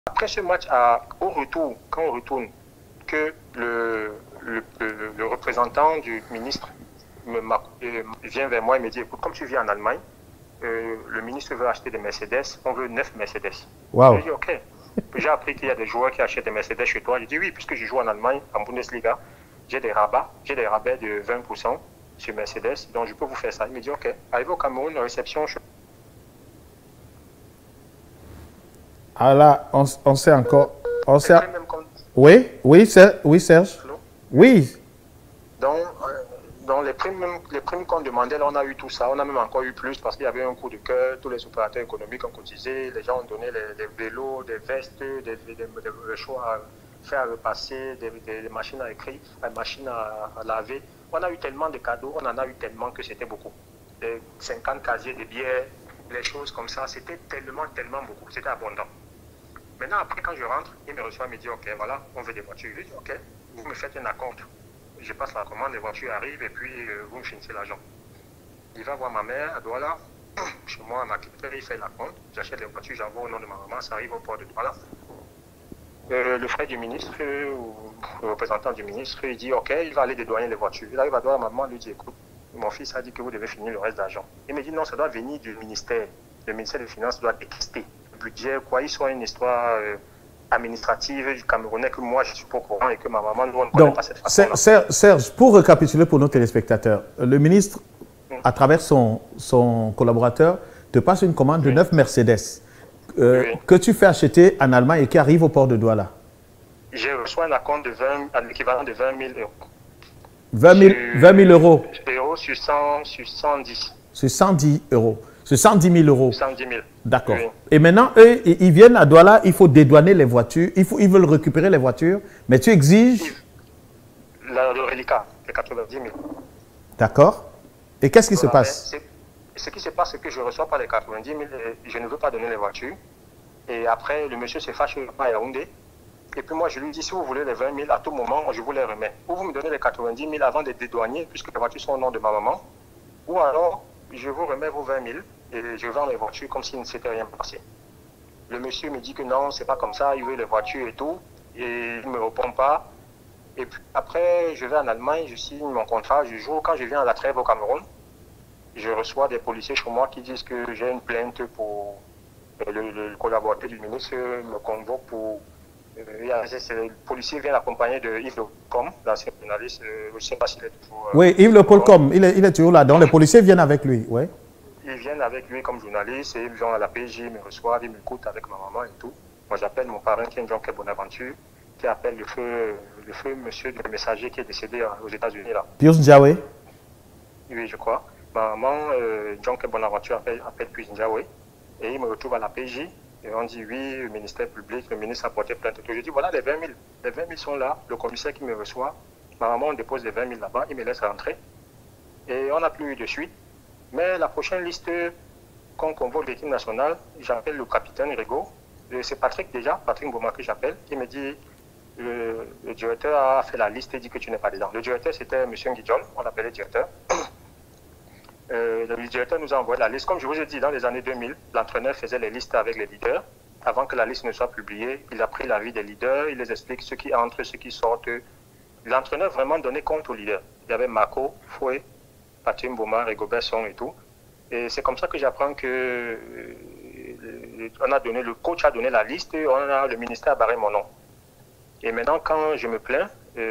Après ce match, au retour, quand on retourne, que le représentant du ministre vient vers moi et me dit, écoute, comme tu vis en Allemagne, le ministre veut acheter des Mercedes, on veut 9 Mercedes. Wow. J'ai dit, ok. J'ai appris qu'il y a des joueurs qui achètent des Mercedes chez toi. J'ai dit, oui, puisque je joue en Allemagne, en Bundesliga, j'ai des rabais de 20% sur Mercedes, donc je peux vous faire ça. Il me dit, ok. Arrivé au Cameroun, la réception, Ah là, on sait encore. Oui, oui, oui, Serge. Oui. Donc les primes qu'on demandait, là, on a eu tout ça. On a même encore eu plus parce qu'il y avait un coup de cœur. Tous les opérateurs économiques ont cotisé. Les gens ont donné des vélos, des vestes, des choix à faire repasser, des machines à écrire, des machines à laver. On a eu tellement de cadeaux, on en a eu tellement que c'était beaucoup. Les 50 casiers de bière, les choses comme ça, c'était tellement beaucoup. C'était abondant. Maintenant, après, quand je rentre, il me reçoit, il me dit, OK, voilà, on veut des voitures. Je lui dis, OK, vous me faites un acompte. Je passe la commande, les voitures arrivent et puis vous me finissez l'argent. Il va voir ma mère à Douala. Chez moi, ma clientèle, il fait la compte. J'achète les voitures, j'envoie au nom de ma maman, ça arrive au port de Douala. Le frère du ministre, ou le représentant du ministre, il dit, OK, il va aller dédouaner les voitures. Il arrive à Douala, ma maman lui dit, écoute, mon fils a dit que vous devez finir le reste d'argent. Il me dit, non, ça doit venir du ministère. Le ministère des Finances doit détester le budget, quoi. Ils sont une histoire administrative du Camerounais que moi, je suis pas au courant et que ma maman, nous, on ne connaît pas cette façon-là. Serge, pour récapituler pour nos téléspectateurs, le ministre, à travers son collaborateur, te passe une commande de 9 Mercedes que tu fais acheter en Allemagne et qui arrive au port de Douala. J'ai reçu un acompte de l'équivalent de 20 000 euros. 20 000 euros. Sur 110. Sur 110 euros. Sur 110 000 euros. 110 000. D'accord. Oui. Et maintenant, eux, ils viennent à Douala, il faut dédouaner les voitures, ils veulent récupérer les voitures, mais tu exiges… Le reliquat, les 90 000. D'accord. Et qu'est-ce qui se passe? Ce qui se passe, c'est que je ne reçois pas les 90 000 et je ne veux pas donner les voitures. Et après, le monsieur se fâche à Yaoundé. Et puis moi, je lui dis, si vous voulez les 20 000, à tout moment, je vous les remets. Ou vous me donnez les 90 000 avant de dédouaner, puisque les voitures sont au nom de ma maman. Ou alors, je vous remets vos 20 000 et je vends les voitures comme s'il ne s'était rien passé. Le monsieur me dit que non, c'est pas comme ça, il veut les voitures et tout. Et il ne me répond pas. Et puis après, je vais en Allemagne, je signe mon contrat, je joue. Quand je viens à la trêve au Cameroun, je reçois des policiers chez moi qui disent que j'ai une plainte pour le collaborateur du ministre me convoque pour… le policier vient accompagné de Yves Lepolcom, l'ancien journaliste, je ne sais pas s'il est toujours… oui, Yves Lepolcom, il est toujours là, donc les policiers viennent avec lui, oui. Ils viennent avec lui comme journaliste et ils vont à la PJ, ils me reçoivent, ils m'écoutent avec ma maman et tout. Moi j'appelle mon parrain qui est John Bonaventure, qui appelle le feu monsieur du messager qui est décédé aux États-Unis là. Pius Ndiawe? Oui, je crois. Ma maman, John Bonaventure appelle Pius Ndiawe et il me retrouve à la PJ. Et on dit oui, le ministère public, le ministre a porté plainte. Je dis voilà les 20 000. Les 20 000 sont là, le commissaire qui me reçoit. Ma maman, on dépose les 20 000 là-bas, il me laisse rentrer. Et on n'a plus eu de suite. Mais la prochaine liste qu'on convoque l'équipe nationale, j'appelle le capitaine Rigaud. C'est Patrick déjà, Patrick Mboma que j'appelle. Il me dit le directeur a fait la liste et dit que tu n'es pas dedans. Le directeur c'était M. Nguidjol, on l'appelait directeur. Le directeur nous a envoyé la liste. Comme je vous ai dit, dans les années 2000, l'entraîneur faisait les listes avec les leaders. Avant que la liste ne soit publiée, il a pris l'avis des leaders, il les explique ce qui entre, ce qui sortent. L'entraîneur vraiment donnait compte aux leaders. Il y avait Marco, Fouet, Patrick Mboma, Rigobert Song et tout. Et c'est comme ça que j'apprends que le coach a donné la liste, le ministère a barré mon nom. Et maintenant, quand je me plains,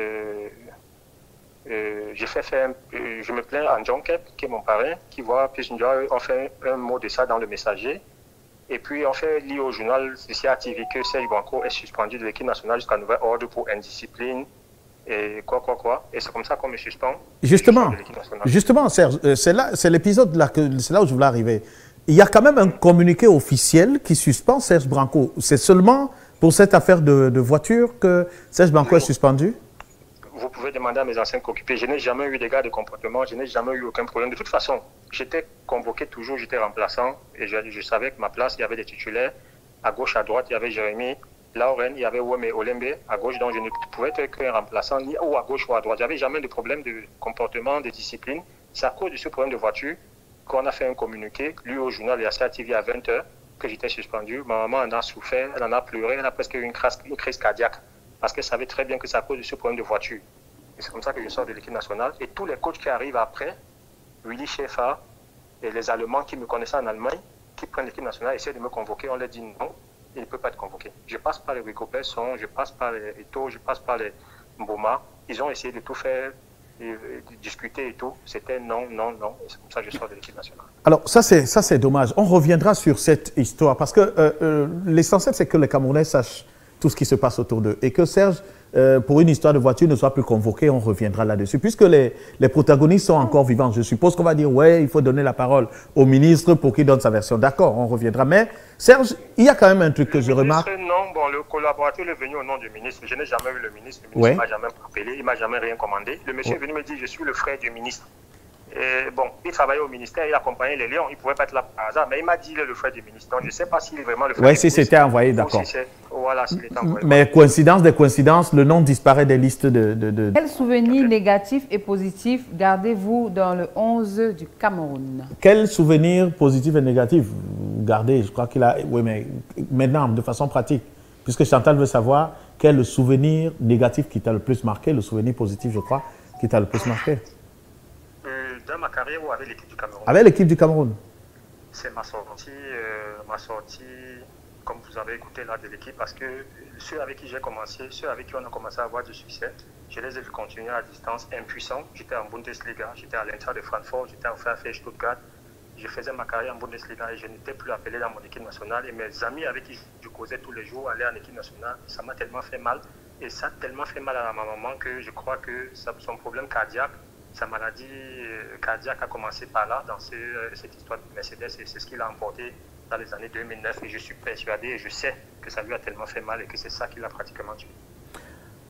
je me plains à John Kep, qui est mon parrain, qui voit, puis on fait un mot de ça dans le messager. Et puis on fait lire au journal CCA TV que Serge Branco est suspendu de l'équipe nationale jusqu'à nouvel ordre pour indiscipline. Et quoi. Et c'est comme ça qu'on me suspend. Justement, Serge, c'est l'épisode là, c'est là où je voulais arriver. Il y a quand même un communiqué officiel qui suspend Serge Branco. C'est seulement pour cette affaire de voiture que Serge Branco est suspendu? Vous pouvez demander à mes anciens occupés. Je n'ai jamais eu d'égard de comportement, je n'ai jamais eu aucun problème. De toute façon, j'étais convoqué toujours, j'étais remplaçant et je savais que ma place, il y avait des titulaires. À gauche, à droite, il y avait Jérémy Lauren, il y avait Weme Olembe à gauche, donc je ne pouvais être qu'un remplaçant, ni ou à gauche ou à droite. J'avais jamais de problème de comportement, de discipline. C'est à cause de ce problème de voiture qu'on a fait un communiqué, lui au journal et à CA TV à 20 h que j'étais suspendu. Ma maman en a souffert, elle en a pleuré, elle a presque eu une crise cardiaque parce qu'elle savait très bien que c'est à cause de ce problème de voiture. Et c'est comme ça que je sors de l'équipe nationale. Et tous les coachs qui arrivent après, Willy Schaefer et les Allemands qui me connaissaient en Allemagne, qui prennent l'équipe nationale, essaient de me convoquer. On leur dit non, il ne peut pas être convoqué. Je passe par les Rico Persson, je passe par les Eto'o, je passe par les Mboma. Ils ont essayé de tout faire, de discuter et tout. C'était non, non, non. Et c'est comme ça que je sors de l'équipe nationale. Alors, ça c'est dommage. On reviendra sur cette histoire parce que l'essentiel, c'est que les Camerounais sachent tout ce qui se passe autour d'eux. Et que Serge, pour une histoire de voiture, ne soit plus convoqué, on reviendra là-dessus. Puisque les protagonistes sont encore vivants, je suppose qu'on va dire, ouais, il faut donner la parole au ministre pour qu'il donne sa version. D'accord, on reviendra. Mais Serge, il y a quand même un truc que je remarque. Non, bon, le collaborateur est venu au nom du ministre. Je n'ai jamais vu le ministre. Le ministre ne m'a jamais appelé, il ne m'a jamais rien commandé. Le monsieur est venu me dire, je suis le frère du ministre. Et bon, il travaillait au ministère, il accompagnait les Lions, il ne pouvait pas être là par hasard, mais il m'a dit qu'il est le frère du ministre. Donc je ne sais pas s'il est vraiment le frère du ministre. Oui, si c'était envoyé, d'accord. Voilà, s'il était envoyé. Mais coïncidence des coïncidences, le nom disparaît des listes de... Quels souvenirs négatifs et positifs gardez-vous dans le 11 du Cameroun? Quels souvenirs positifs et négatifs vous gardez? Je crois qu'il a... Oui, mais maintenant, de façon pratique, puisque Chantal veut savoir quel est le souvenir négatif qui t'a le plus marqué, le souvenir positif, je crois, qui t'a le plus marqué. Dans ma carrière ou avec l'équipe du Cameroun? Avec l'équipe du Cameroun. C'est ma sortie, comme vous avez écouté là, de l'équipe, parce que ceux avec qui j'ai commencé, ceux avec qui on a commencé à avoir du succès, je les ai vus continuer à distance, impuissants. J'étais en Bundesliga, j'étais à l'Eintracht de Francfort, j'étais en VfB Stuttgart. Je faisais ma carrière en Bundesliga et je n'étais plus appelé dans mon équipe nationale. Et mes amis avec qui je causais tous les jours allaient en équipe nationale. Ça m'a tellement fait mal. Et ça a tellement fait mal à ma maman que je crois que son problème cardiaque, sa maladie cardiaque a commencé par là, dans cette histoire de Mercedes, et c'est ce qu'il a emporté dans les années 2009. Et je suis persuadé et je sais que ça lui a tellement fait mal et que c'est ça qui l'a pratiquement tué.